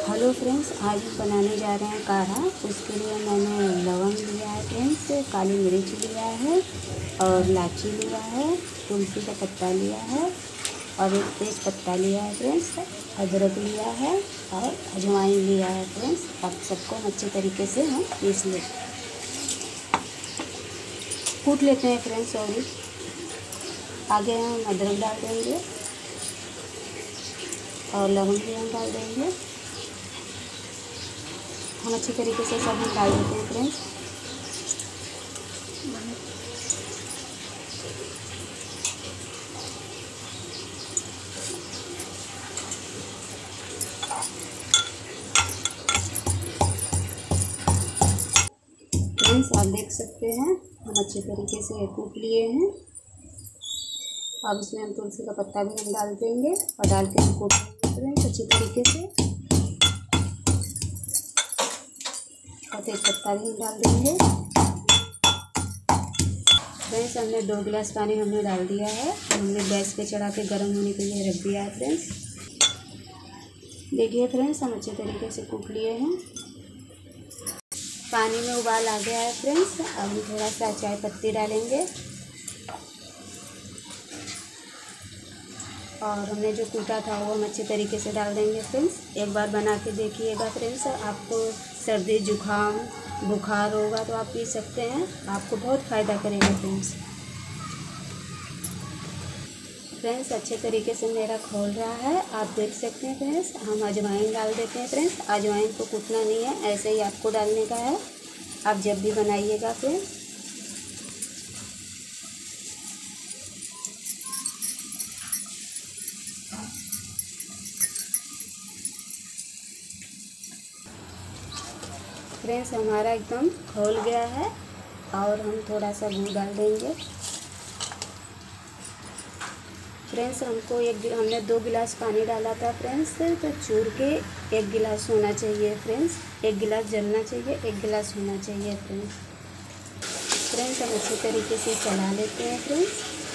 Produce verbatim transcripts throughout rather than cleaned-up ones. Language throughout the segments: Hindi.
हेलो फ्रेंड्स, आज हम बनाने जा रहे हैं काढ़ा। उसके लिए मैंने लवंग लिया है फ्रेंड्स, काली मिर्च लिया है और इलायची लिया है, तुलसी का पत्ता लिया है और एक तेज पत्ता लिया है फ्रेंड्स, अदरक लिया है और अजवाइन लिया है फ्रेंड्स। अब सबको अच्छे तरीके से हम पीस लेते हैं, कूट लेते हैं फ्रेंड्स। और आगे हम अदरक डाल देंगे और लवंग भी हम डाल देंगे। हम अच्छी तरीके से सब हम डाल देते हैं फ्रेंड्स। फ्रेंड्स आप देख सकते हैं हम अच्छे तरीके से कूट लिए हैं। अब इसमें हम तुलसी का पत्ता भी हम डाल देंगे और डाल के हम कूट लेंगे फ्रेंड्स अच्छी तरीके से। और तेज पत्ता भी हम डाल देंगे फ्रेंड्स। हमने दो गिलास पानी हमने डाल दिया है। हमने गैस पे चढ़ा के गर्म होने के लिए रख दिया है फ्रेंड्स। देखिए फ्रेंड्स हम अच्छे तरीके से कूट लिए हैं। पानी में उबाल आ गया है फ्रेंड्स। अब हम थोड़ा सा चाय पत्ती डालेंगे और हमने जो कूटा था वो हम अच्छे तरीके से डाल देंगे फ्रेंड्स। एक बार बना के देखिएगा फ्रेंड्स। आपको सर्दी जुकाम बुखार होगा तो आप पी सकते हैं, आपको बहुत फ़ायदा करेगा फ्रेंड्स। फ्रेंड्स अच्छे तरीके से मेरा खोल रहा है, आप देख सकते हैं फ्रेंड्स। हम अजवाइन डाल देते हैं फ्रेंड्स। अजवाइन को कूटना नहीं है, ऐसे ही आपको डालने का है। आप जब भी बनाइएगा फ्रेंड्स। फ्रेंड्स हमारा एकदम खोल गया है और हम थोड़ा सा गुड़ डाल देंगे फ्रेंड्स। हमको एक हमने दो गिलास पानी डाला था फ्रेंड्स, तो चूर के एक गिलास होना चाहिए फ्रेंड्स। एक गिलास जलना चाहिए, एक गिलास होना चाहिए फ्रेंड्स। फ्रेंड्स हम अच्छे तरीके से चला लेते हैं फ्रेंड्स।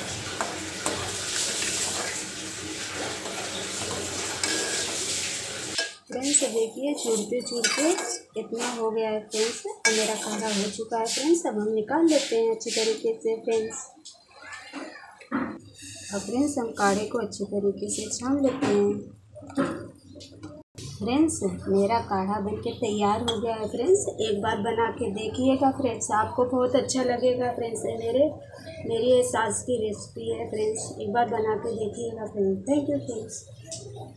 फ्रेंड्स देखिए चूरते चूरते इतना हो गया है फ्रेंड्स। मेरा काढ़ा हो चुका है फ्रेंड्स। अब हम निकाल लेते हैं अच्छे तरीके से फ्रेंड्स। अब फ्रेंड्स हम काढ़े को अच्छे तरीके से छान लेते हैं फ्रेंड्स। मेरा काढ़ा बनके तैयार हो गया है फ्रेंड्स। एक बार बना के देखिएगा फ्रेंड्स, आपको बहुत अच्छा लगेगा फ्रेंड्स। मेरे मेरी ये सास की रेसिपी है फ्रेंड्स, एक बार बना के देखिएगा फ्रेंड्स। Thank you friends.